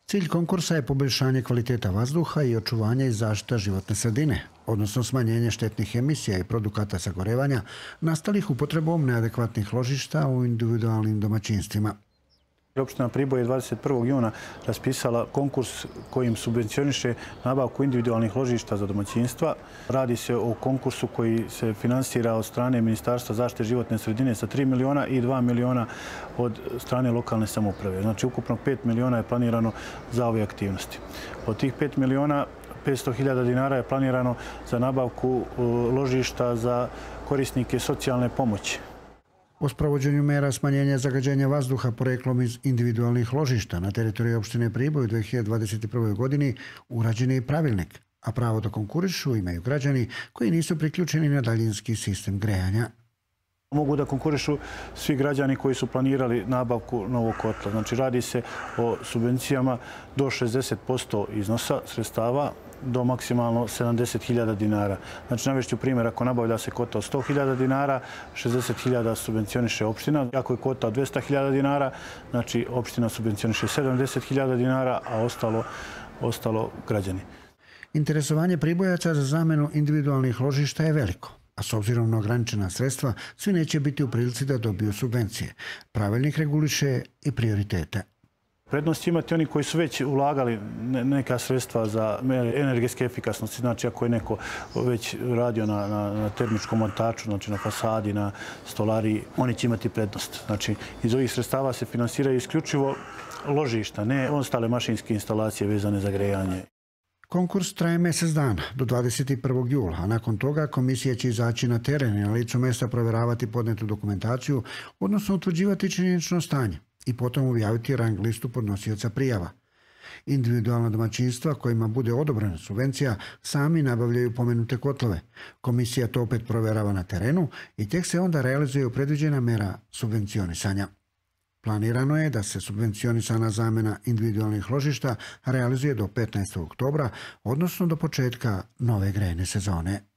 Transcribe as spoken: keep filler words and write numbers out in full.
Cilj konkursa je poboljšanje kvaliteta vazduha i očuvanje i zaštita životne sredine, odnosno smanjenje štetnih emisija i produkata sagorevanja nastalih upotrebom neadekvatnih ložišta u individualnim domaćinstvima. Opština Priboj je dvadeset prvog juna raspisala konkurs kojim subvencioniše nabavku individualnih ložišta za domaćinstva. Radi se o konkursu koji se finansira od strane Ministarstva zaštite životne sredine sa tri miliona i dva miliona od strane lokalne samouprave. Znači, ukupno pet miliona je planirano za ove aktivnosti. Od tih pet miliona, petsto hiljada dinara je planirano za nabavku ložišta za korisnike socijalne pomoći. O sprovođenju mera smanjenja zagađenja vazduha poreklom iz individualnih ložišta na teritoriji opštine Priboj u dve hiljade dvadeset prvoj. godini urađen je i pravilnik, a pravo da konkurišu imaju građani koji nisu priključeni na daljinski sistem grejanja. Mogu da konkurišu svi građani koji su planirali nabavku novog kotla. Znači, radi se o subvencijama do šezdeset posto iznosa sredstava do maksimalno sedamdeset hiljada dinara. Znači, navešću primjer, ako nabavlja se kotla od sto hiljada dinara, šezdeset hiljada subvencioniše opština. Ako je kotla od dvesta hiljada dinara, znači opština subvencioniše sedamdeset hiljada dinara, a ostalo, ostalo građani. Interesovanje Pribojaca za zamenu individualnih ložišta je veliko, a s obzirom na ograničena sredstva, svi neće biti u prilici da dobiju subvencije. Pravilnik reguliše i prioritete. Prednost imati oni koji su već ulagali neka sredstva za energetske efikasnosti. Znači, ako je neko već radio na, na, na termičkom montaču, znači na fasadi, na stolariji, oni će imati prednost. Znači, iz ovih sredstava se finansiraju isključivo ložišta, ne ostale mašinske instalacije vezane za grejanje. Konkurs traje mjesec dana, do dvadeset prvog jula, a nakon toga komisija će izaći na teren i na licu mjesta provjeravati podnetu dokumentaciju, odnosno utvrđivati činjenično stanje i potom objaviti rang listu podnosioca prijava. Individualna domaćinstva kojima bude odobrena subvencija sami nabavljaju pomenute kotlove. Komisija to opet provjerava na terenu i tek se onda realizuje predviđena mera subvencionisanja. Planirano je da se subvencionisana zamjena individualnih ložišta realizuje do petnaestog oktobra, odnosno do početka nove grejne sezone.